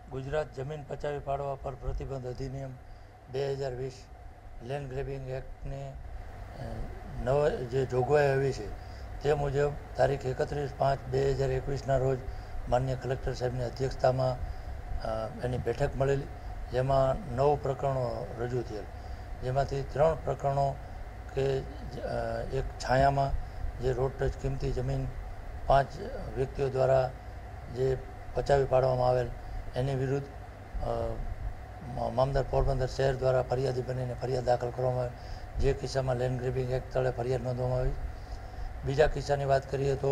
ગુજરાત જમીન પચાવી પાડવા પર પ્રતિબંધ અધિનિયમ 2020 લેન્ડ ગ્રેબિંગ એક્ટની જે જોગવાઈ આવી છે તે મુજબ તારીખ 31/5/2021ના રોજ માન્ય કલેક્ટર સાહેબની અધ્યક્ષતામાં એની બેઠક મળેલી, જેમાં 9 પ્રકરણો રજૂ થયેલ, જેમાંથી 3 પ્રકરણો કે એક છાયામાં જે રોડ ટચ કિંમતી જમીન 5 વ્યક્તિઓ દ્વારા જે પચાવી પાડવામાં આવેલ એની વિરુદ્ધ મામદાર પોરબંદર શહેર દ્વારા ફરિયાદી બનીને ફરિયાદ દાખલ કરવામાં આવી, જે કિસ્સામાં લેન્ડ ગ્રેબિંગ એક્ટ તળે ફરિયાદ નોંધવામાં આવી. બીજા કિસ્સાની વાત કરીએ તો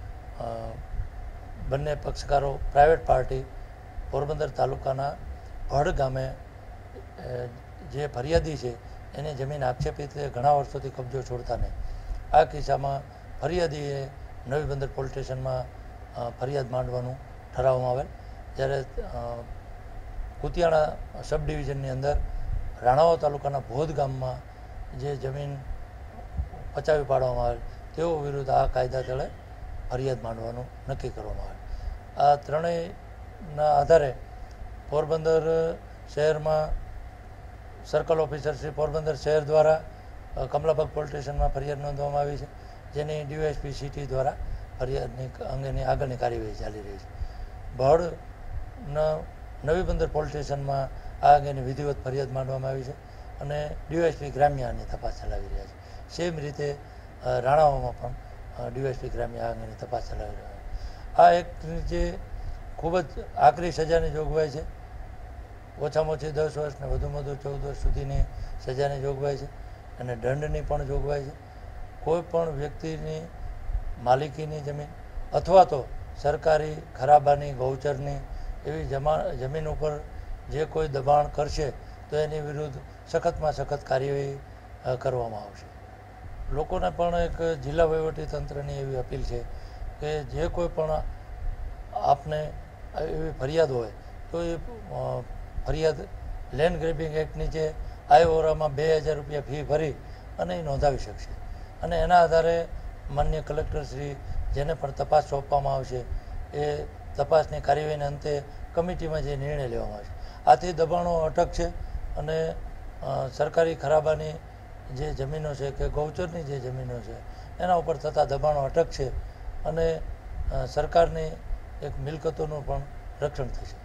બંને પક્ષકારો પ્રાઇવેટ પાર્ટી પોરબંદર તાલુકાના ભડ ગામે જે ફરિયાદી છે એની જમીન આક્ષેપિત ઘણા વર્ષોથી કબજો છોડતા નહીં. આ કિસ્સામાં ફરિયાદીએ નવી બંદર પોલીસ સ્ટેશનમાં ફરિયાદ માંડવાનું ઠરાવવામાં આવેલ, જ્યારે કુતિયાણા સબ ડિવિઝનની અંદર રાણાવા તાલુકાના ભોદ ગામમાં જે જમીન પચાવી પાડવામાં આવેલ તેઓ વિરુદ્ધ આ કાયદા તળે ફરિયાદ માંડવાનું નક્કી કરવામાં આવેલ. આ ત્રણેયના આધારે પોરબંદર શહેરમાં સર્કલ ઓફિસર શ્રી પોરબંદર શહેર દ્વારા કમલાબાગ પોલીસ સ્ટેશનમાં ફરિયાદ નોંધવામાં આવી છે, જેની ડીવાયએસપી સિટી દ્વારા ફરિયાદની અંગેની આગળની કાર્યવાહી ચાલી રહી છે. ભડના નવી બંદર પોલીસ સ્ટેશનમાં આ અંગેની વિધિવત ફરિયાદ માંડવામાં આવી છે અને ડીવાયએસપી ગ્રામ્ય આની તપાસ ચલાવી રહ્યા છે. સેમ રીતે રાણાવામાં પણ ડીવાયએસપી ગ્રામ્ય આ અંગેની તપાસ ચલાવી રહ્યા છે. આ એક્ટની જે ખૂબ જ આકરી સજાની જોગવાઈ છે, ઓછામાં ઓછી 10 વર્ષ ને વધુમાં વધુ 14 વર્ષ સુધીની સજાની જોગવાઈ છે અને દંડની પણ જોગવાઈ છે. કોઈ પણ વ્યક્તિની માલિકીની જમીન અથવા તો સરકારી ખરાબાની ગૌચરની એવી જમીન ઉપર જે કોઈ દબાણ કરશે તો એની વિરુદ્ધ સખતમાં સખત કાર્યવાહી કરવામાં આવશે. લોકોને પણ એક જિલ્લા વહીવટી તંત્રની એવી અપીલ છે કે જે કોઈ પણ આપને એવી ફરિયાદ હોય તો એ ફરિયાદ લેન્ડ ગ્રેબિંગ એક્ટ નીચે આઈઓરામાં 2000 રૂપિયા ફી ભરી અને એ નોંધાવી શકશે અને એના આધારે માન્ય કલેક્ટરશ્રી જેને પણ તપાસ સોંપવામાં આવશે એ તપાસની કાર્યવાહીના અંતે કમિટીમાં જે નિર્ણય લેવામાં આવશે. આથી દબાણો અટકશે અને સરકારી ખરાબાની જે જમીનો છે કે ગૌચરની જે જમીનો છે એના ઉપર થતા દબાણો અટકશે અને સરકારની એક મિલકતોનું પણ રક્ષણ થશે.